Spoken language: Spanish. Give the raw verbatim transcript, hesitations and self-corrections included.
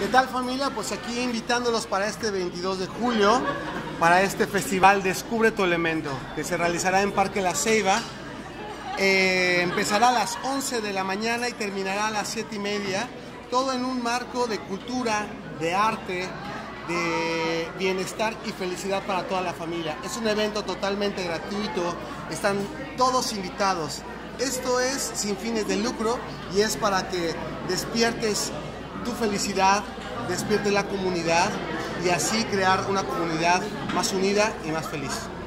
¿Qué tal, familia? Pues aquí invitándolos para este veintidós de julio, para este festival Descubre tu Elemento, que se realizará en Parque La Ceiba. Eh, empezará a las once de la mañana y terminará a las siete y media, todo en un marco de cultura, de arte, de bienestar y felicidad para toda la familia. Es un evento totalmente gratuito, están todos invitados. Esto es sin fines de lucro y es para que despiertes tu felicidad, despiertes la comunidad y así crear una comunidad más unida y más feliz.